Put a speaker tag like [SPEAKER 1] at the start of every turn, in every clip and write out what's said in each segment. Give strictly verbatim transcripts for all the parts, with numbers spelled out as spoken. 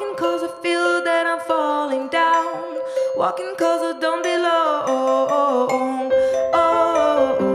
[SPEAKER 1] Walking cause I feel that I'm falling down. Walking cause I don't belong. Oh, oh, oh,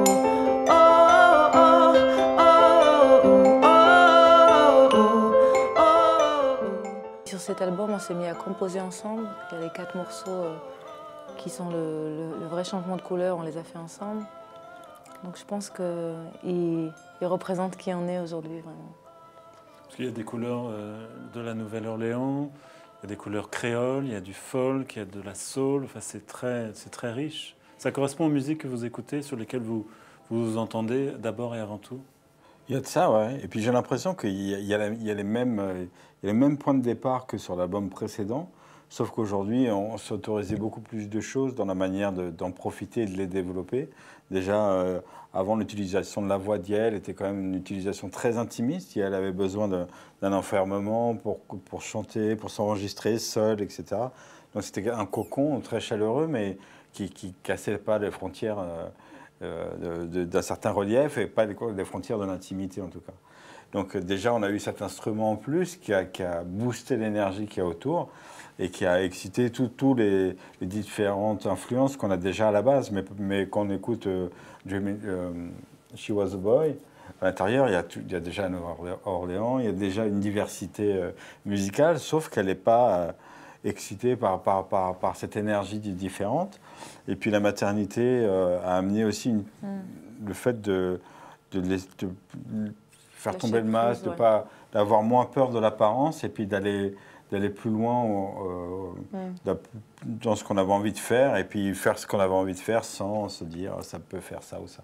[SPEAKER 1] oh, oh, oh. Sur cet album, on s'est mis à composer ensemble. Il y a les quatre morceaux euh, qui sont le, le, le vrai changement de couleur, on les a fait ensemble. Donc je pense qu'il il représente qui on est aujourd'hui, vraiment.
[SPEAKER 2] Parce qu'il y a des couleurs euh, de la Nouvelle-Orléans, il y a des couleurs créoles, il y a du folk, il y a de la soul, enfin, c'est très, c'est très riche. Ça correspond aux musiques que vous écoutez, sur lesquelles vous vous, vous entendez d'abord et avant tout?
[SPEAKER 3] Il y a de ça, ouais. Et puis j'ai l'impression qu'il y a, il y a la- il y a les mêmes, euh, il y a les mêmes points de départ que sur l'album précédent, sauf qu'aujourd'hui, on s'autorisait beaucoup plus de choses dans la manière de- d'en profiter et de les développer. Déjà, euh, avant, l'utilisation de la voix d'Yael était quand même une utilisation très intimiste. Yael avait besoin de- d'un enfermement pour, pour chanter, pour s'enregistrer seule, et cetera. Donc c'était un cocon très chaleureux, mais qui ne cassait pas les frontières euh, euh, de- de- d'un certain relief et pas les, les frontières de l'intimité en tout cas. Donc euh, déjà, on a eu cet instrument en plus qui a, qui a boosté l'énergie qu'il y a autour et qui a excité tous les, les différentes influences qu'on a déjà à la base, mais, mais qu'on écoute euh, Dreaming, euh, She Was a Boy. À l'intérieur, il y a, tout- il y a déjà Nouvelle-Orléans, il y a déjà une diversité euh, musicale, sauf qu'elle n'est pas euh, excitée par, par, par, par cette énergie différente. Et puis la maternité euh, a amené aussi une-
[SPEAKER 1] Mm.
[SPEAKER 3] le fait de, de, laisser- de faire
[SPEAKER 1] Lâcher
[SPEAKER 3] tomber le masque,
[SPEAKER 1] prise,
[SPEAKER 3] de
[SPEAKER 1] ouais.
[SPEAKER 3] pas, d'avoir moins peur de l'apparence et puis d'aller d'aller plus loin euh,
[SPEAKER 1] Mm.
[SPEAKER 3] dans ce qu'on avait envie de faire et puis faire ce qu'on avait envie de faire sans se dire ça peut faire ça ou ça.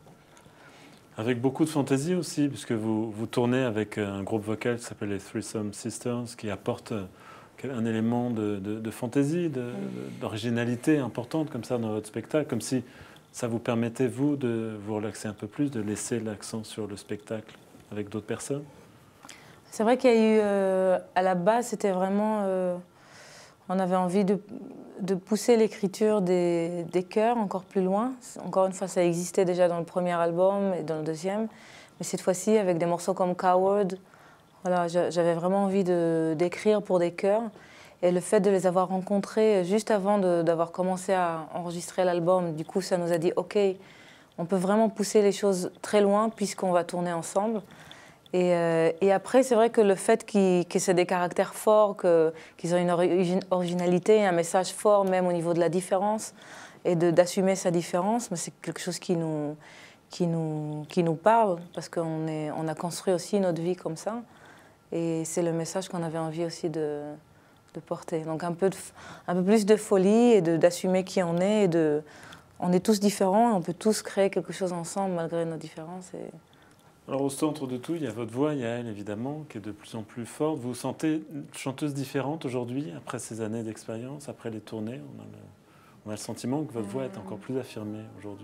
[SPEAKER 2] Avec beaucoup de fantaisie aussi, puisque vous, vous tournez avec un groupe vocal qui s'appelle les Threesome Sisters, qui apporte un élément de, de, de fantaisie, de- d'originalité importante comme ça dans votre spectacle, comme si ça vous permettait, vous, de vous relaxer un peu plus, de laisser l'accent sur le spectacle avec d'autres personnes.
[SPEAKER 1] C'est vrai qu'il y a eu, euh, à la base, c'était vraiment, euh, on avait envie de, de pousser l'écriture des, des chœurs encore plus loin. Encore une fois, ça existait déjà dans le premier album et dans le deuxième, mais cette fois-ci, avec des morceaux comme Coward, voilà, j'a- j'avais vraiment envie de- d'écrire pour des chœurs. Et le fait de les avoir rencontrés juste avant de- d'avoir commencé à enregistrer l'album, du coup, ça nous a dit, OK, on peut vraiment pousser les choses très loin puisqu'on va tourner ensemble. Et, euh, et après, c'est vrai que le fait qu'ils, que c'est des caractères forts, que, qu'ils ont une origi- originalité, un message fort, même au niveau de la différence, et de, d'assumer sa différence, mais c'est quelque chose qui nous, qui nous, qui nous parle, parce qu'on est, on a construit aussi notre vie comme ça. Et c'est le message qu'on avait envie aussi de, de porter. Donc un peu, de, un peu plus de folie et de, d'assumer qui on est. Et de, on est tous différents, on peut tous créer quelque chose ensemble malgré nos différences. Et...
[SPEAKER 2] Alors au centre de tout, il y a votre voix, il y a elle évidemment, qui est de plus en plus forte. Vous vous sentez une chanteuse différente aujourd'hui, après ces années d'expérience, après les tournées? On a le, on a le sentiment que votre voix est encore plus affirmée aujourd'hui.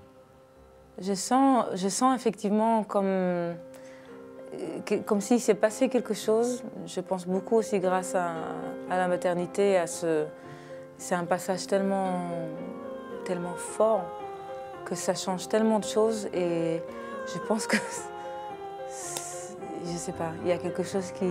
[SPEAKER 1] Je sens, je sens effectivement comme, que- comme s'il s'est passé quelque chose. Je pense beaucoup aussi grâce à, à la maternité, à ce, c'est un passage tellement, tellement fort que ça change tellement de choses et je pense que, c'est- je sais pas, il y a quelque chose qui,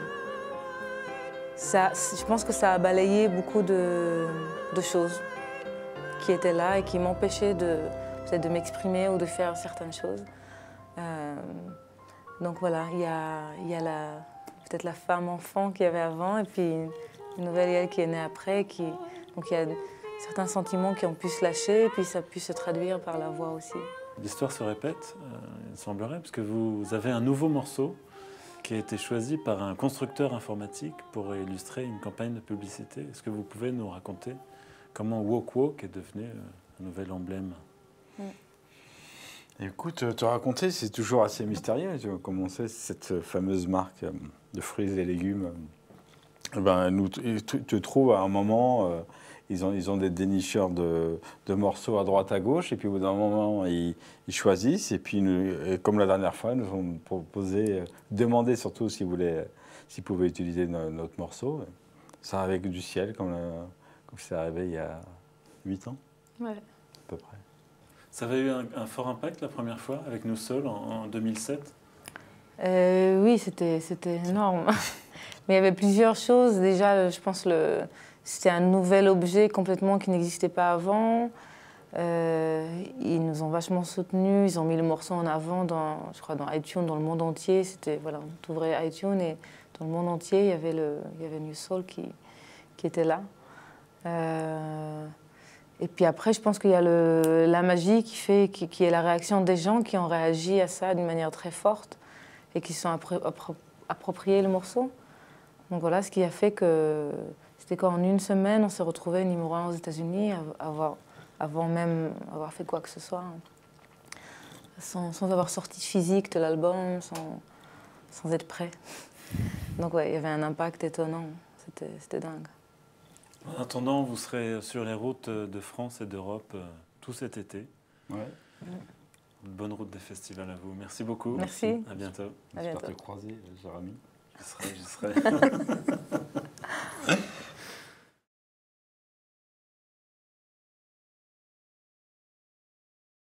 [SPEAKER 1] ça, je pense que ça a balayé beaucoup de, de choses qui étaient là et qui m'empêchaient de, peut-être de m'exprimer ou de faire certaines choses. Euh, donc voilà, il y a, il y a la, peut-être la femme-enfant qu'il y avait avant et puis une nouvelle Yael qui est née après. Qui, donc il y a certains sentiments qui ont pu se lâcher et puis ça a pu se traduire par la voix aussi.
[SPEAKER 2] L'histoire se répète, euh, il semblerait, parce que vous avez un nouveau morceau qui a été choisi par un constructeur informatique pour illustrer une campagne de publicité. Est-ce que vous pouvez nous raconter comment Walk Walk est devenu euh, un nouvel emblème?
[SPEAKER 1] Mm.
[SPEAKER 3] Écoute, te raconter, c'est toujours assez mystérieux. Tu vois, comme on sait, cette fameuse marque euh, de fruits et légumes, euh, ben, nous, ils te te trouvent à un moment, euh, ils, ont, ils ont des dénicheurs de, de morceaux à droite, à gauche, et puis au bout d'un moment, ils, ils choisissent, et puis, nous, et comme la dernière fois, ils nous ont proposé, euh, demandé surtout s'ils voulaient, s'ils pouvaient utiliser no- notre morceau. Ça arrivait du ciel, comme, la- comme c'est arrivé il y a huit ans,
[SPEAKER 1] Ouais.
[SPEAKER 3] à peu près.
[SPEAKER 2] Ça avait eu un, un fort impact la première fois avec Nous Seuls en, en deux mille sept?
[SPEAKER 1] Euh, oui, c'était, c'était énorme. Mais il y avait plusieurs choses. Déjà, je pense que c'était un nouvel objet complètement qui n'existait pas avant. Euh, ils nous ont vachement soutenus. Ils ont mis le morceau en avant, dans, je crois, dans iTunes, dans le monde entier. C'était, voilà, on ouvrait iTunes et dans le monde entier, il y avait, le, il y avait New Soul qui, qui était là. Euh, et puis après, je pense qu'il y a le, la magie qui, fait, qui, qui est la réaction des gens qui ont réagi à ça d'une manière très forte et qui se sont appro appro appropriés le morceau. Donc voilà, ce qui a fait que c'était qu'en une semaine, on s'est retrouvé numéro un aux États-Unis, avant, avant même avoir fait quoi que ce soit, sans, sans avoir sorti physique de l'album, sans, sans être prêt. Donc ouais, il y avait un impact étonnant, c'était dingue.
[SPEAKER 2] En attendant, vous serez sur les routes de France et d'Europe tout cet été.
[SPEAKER 3] Ouais.
[SPEAKER 2] Bonne route des festivals à vous. Merci beaucoup.
[SPEAKER 1] Merci.
[SPEAKER 2] À bientôt.
[SPEAKER 1] À bientôt.
[SPEAKER 3] J'espère te croiser, Jérémy.
[SPEAKER 2] J'y serai, j'y serai.